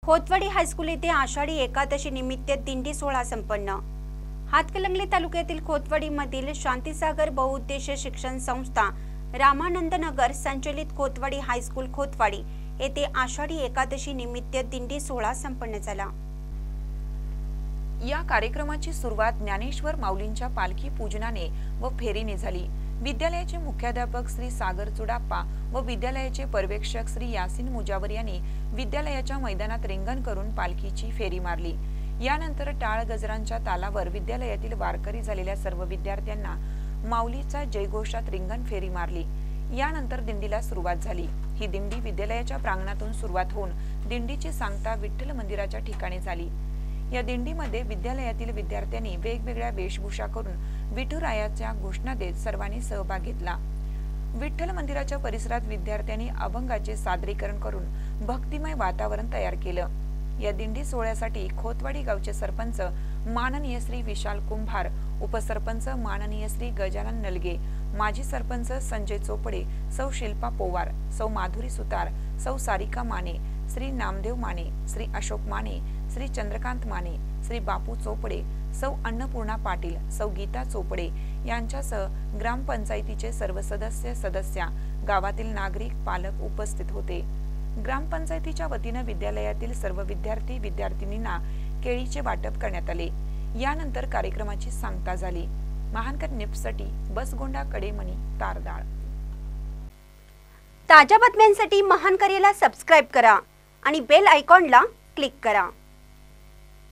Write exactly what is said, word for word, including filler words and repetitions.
Khotwadi high school येथे आषाढी एकादशी निमित्त दिंडी सोहळा संपन्न। हातकणंगले तालुक्यातील खोतवाडी मधील शांतीसागर बहुउद्देशीय शिक्षण संस्था रामानंद नगर संचलित खोतवाडी हायस्कूल खोतवाडी येथे आषाढी एकादशी निमित्त दिंडी सोहळा संपन्न झाला। या कार्यक्रमाची सुरुवात ज्ञानेश्वर माऊलींच्या पालखी पूजनाने व फेरीने झाली। विद्यालयाचे मुख्याध्यापक श्री सागर चुडाप्पा व विद्यालयाचे पर्यवेक्षक श्री यासीन मुजावर यांनी विद्यालयाच्या मैदानात रिंगण करून पालखीची फेरी मारली। यानंतर टाळ गजरांच्या तालावर विद्यालयातील वारकरी झालेल्या सर्व विद्यार्थ्यांना माऊलीचा जयघोषात रिंगण फेरी मारली। यानंतर दिंडीला सुरुवात झाली। ही दिंडी विद्यालयाच्या प्रांगणातून सुरुवात होऊन दिंडीची सांगता विठ्ठल मंदिराच्या ठिकाणी झाली। या दिंडीमध्ये विद्यालयातील विद्यार्थ्यांनी वेगवेगळ्या वेशभूषा करून विठुरायाच्या घोषणा देत सर्वांनी सहभाग घेतला। विठ्ठल मंदिराच्या परिसरात विद्यार्थ्यांनी अभंगाचे सादरीकरण करून भक्तिमय वातावरण तयार केलं। या दिंडी सोहळ्यासाठी खोतवाडी गावचे सरपंच माननीय श्री विशाल कुंभार, उपसरपंच माननीय श्री गजानन नलगे, माजी सरपंच संजय चोपडे, सौ शिल्पा पोवार, सौ माधुरी सुतार, सौ सारिका माने, श्री नामदेव माने, श्री अशोक माने, श्री चंद्रकांत माने, श्री बापू चोपडे, सौ अन्नपूर्णा पाटील, सौ गीता चोपडे यांच्यासह ग्रामपंचायतीचे सर्व सदस्य सदस्या, गावातील नागरिक पालक उपस्थित होते। ग्रामपंचायतीच्या वतीने विद्यालयातील सर्व विद्यार्थी विद्यार्थिनींना केळीचे वाटप करण्यात आले। यानंतर कार्यक्रमाची सांगता झाली। महानकर निप्ससाठी बसगोंडा कडेमणी तारदाळ। ताज्या बातम्यांसाठी महानकरेला सबस्क्राइब करा आणि बेल आयकॉनला क्लिक करा।